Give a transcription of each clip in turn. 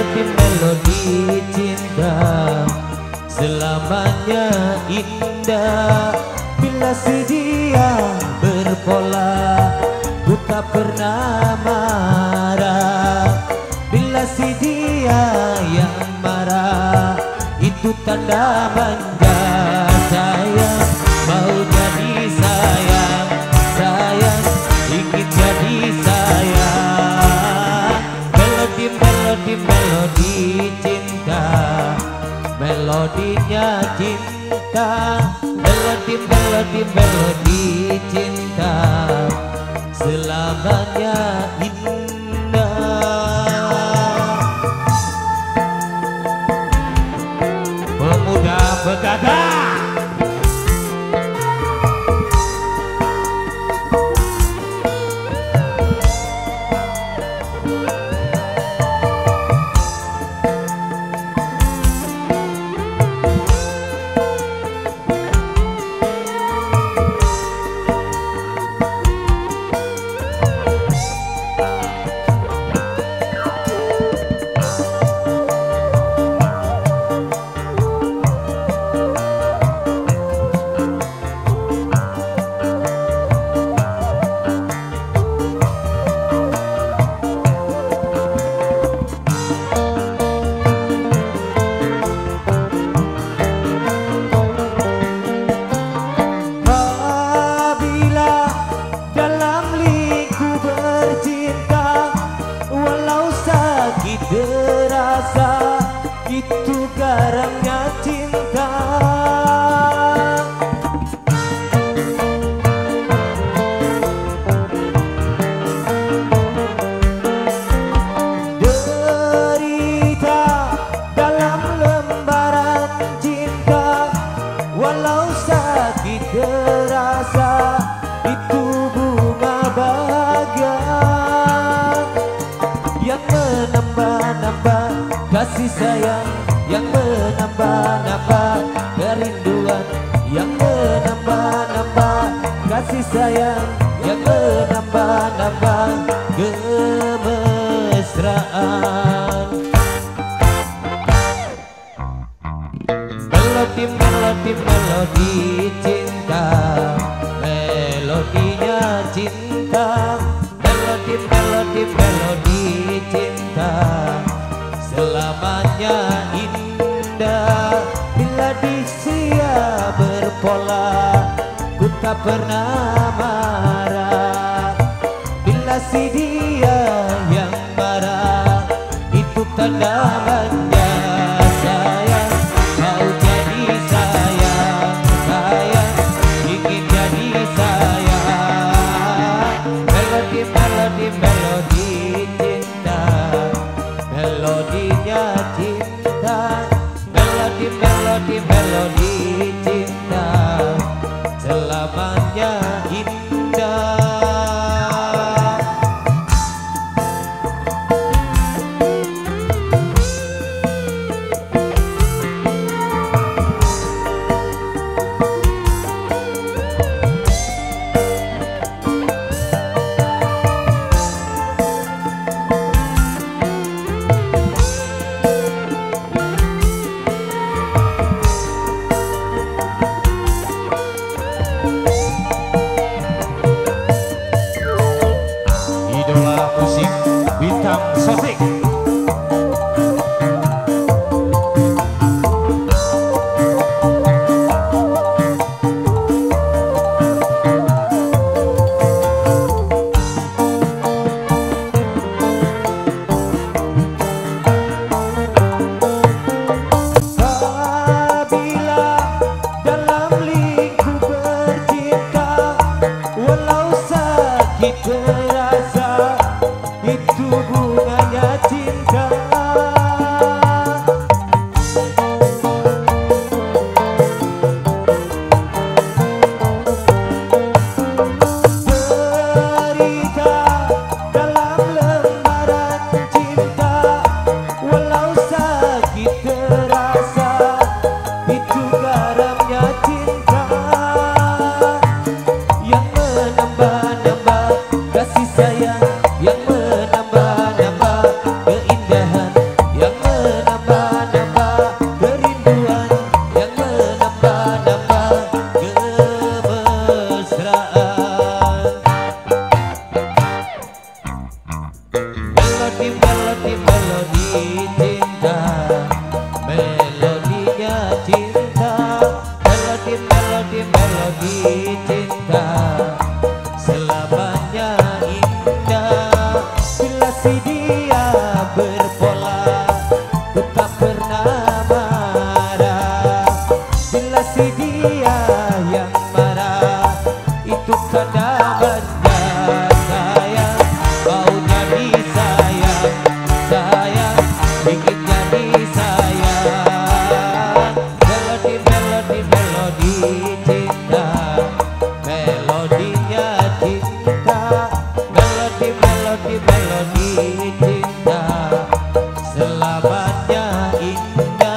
melodi cinta selamanya indah. Bila si dia berpola, ku tak pernah marah. Bila si dia yang marah, itu tanda manja. Sayang mau jadi sayang, sayang ingin jadi sayang. Melodi melodi melodi cinta, melodinya cinta. Melodi melodi melodi cinta selamanya indah. Pemuda begadang terasa, itu garamnya cinta. Derita dalam lembaran cinta, walau sakit terasa, itu bunga bahagia yang menambah-nambah kasih sayang, yang menambah-nambah kerinduan, yang menambah-nambah kasih sayang, yang menambah-nambah kemesraan. Melodi melodi melodi cinta, melodinya cinta. Melodi melodi melodi cinta selamanya indah. Bila dia berpola, ku tak pernah marah. Bila si dia yang marah, itu tanda manja. Sayang mau jadi sayang, sayang ingin jadi sayang. Melodi melodi melodi cinta, melodinya cinta. Melodi melodi melodi cinta selamanya indah. dia yang marah, itu karena benda sayang, maunya disayang, sayang, ingin jadi sayang. Melodi, melodi, melodi cinta, melodinya cinta, melodi, melodi, melodi cinta, selamanya indah.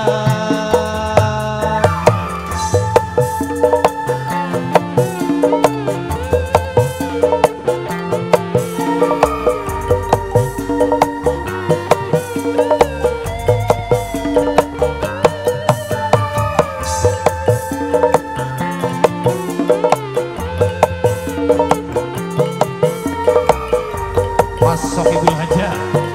Mas Sohibul Haja.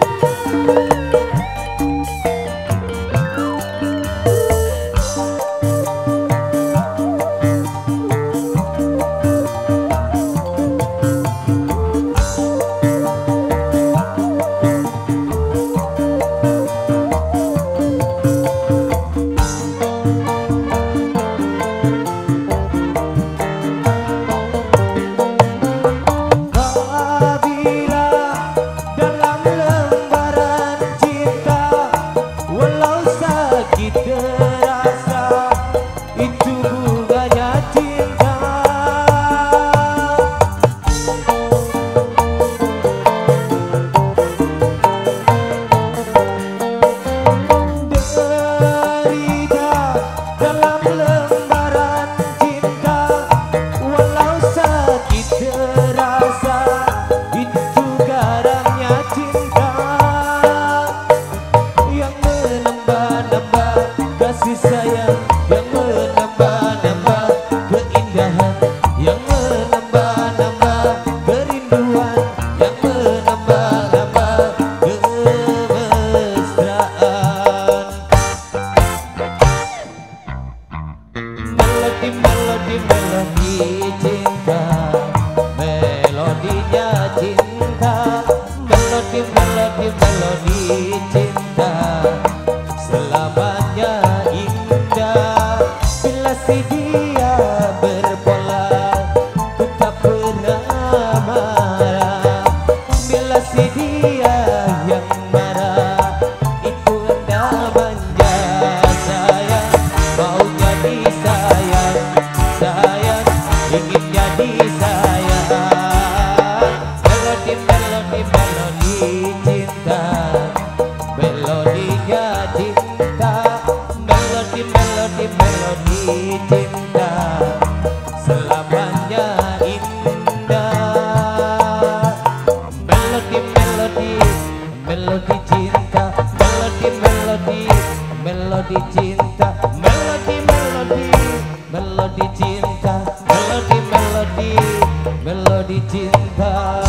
Kasih sayang yang menambah-nambah keindahan, yang menambah-nambah kerinduan, yang menambah-nambah kemesraan. Melodi, melodi, melodi cinta, melodinya cinta, melodi, melodi, melodi cinta, selamanya indah. Bila si dia berpola, ku tak pernah marah. Bila si dia yang marah, itu anda manja. Sayang, maunya disayang, sayang, ingin jadi sayang. Melodi, melodi, melodi cinta, melodinya cinta, melodi, melodi, melodi cinta, selamanya indah. Melodi, melodi, melodi cinta, melodi, melodi, melodi cinta, melodi, melodi, melodi cinta, melodi, melodi, melodi cinta.